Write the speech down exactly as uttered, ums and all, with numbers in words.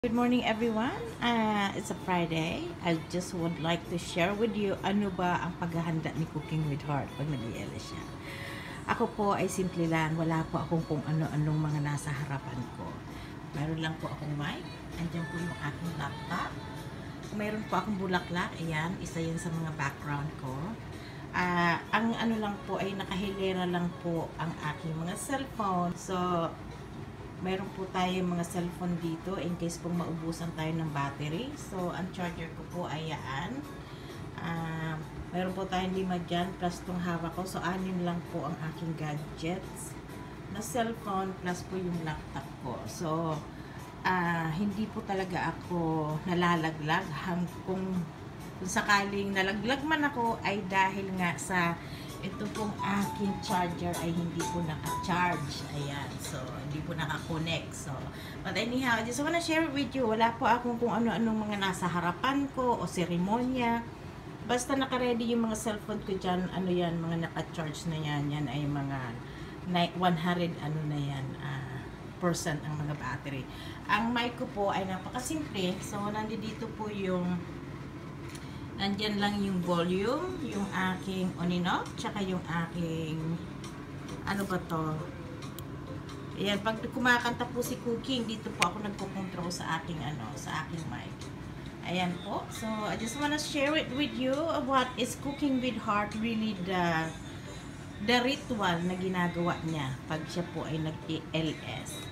Good morning everyone. Uh, it's a Friday. I just would like to share with you ano ba ang paghahanda ni Cooking with Heart pag nag-iela siya. Ako po ay simple lang. Wala po akong kung ano-anong mga nasa harapan ko. Mayroon lang po akong mic. Andiyan po yung aking laptop. Mayroon po akong bulaklak. Ayan, isa yan sa mga background ko. Uh, ang ano lang po ay nakahilera lang po ang aking mga cellphone. So, mayroon po tayong mga cellphone dito in case pong maubusan tayo ng battery. So, ang charger ko po ay yan. Uh, mayroon po tayong lima dyan plus itong hawak ko. So, anim lang po ang aking gadgets na cellphone plus po yung laptop ko. So, uh, hindi po talaga ako nalalaglag. Hang, kung, kung sakaling nalaglag man ako ay dahil nga sa ito pong aking charger ay hindi po naka-charge. Ayan. So, hindi po naka-connect. So, but anyhow, I just wanna share it with you. Wala po akong kung ano-anong mga nasa harapan ko o seremonya. Basta naka-ready yung mga cellphone ko dyan. Ano yan, mga naka-charge na yan. Yan ay mga one hundred ano na yan, uh, percent ang mga battery. Ang mic ko po ay napakasimple. So, nandito po yung nandyan lang yung volume, yung aking on and off, tsaka yung aking, ano ba to? Ayan, pag kumakanta po si Cooking, dito po ako nagko-control sa aking, ano, sa aking mic. Ayan po. So, I just wanna share it with you what is Cooking with Heart really the, the ritual na ginagawa niya pag siya po ay nag-E L S.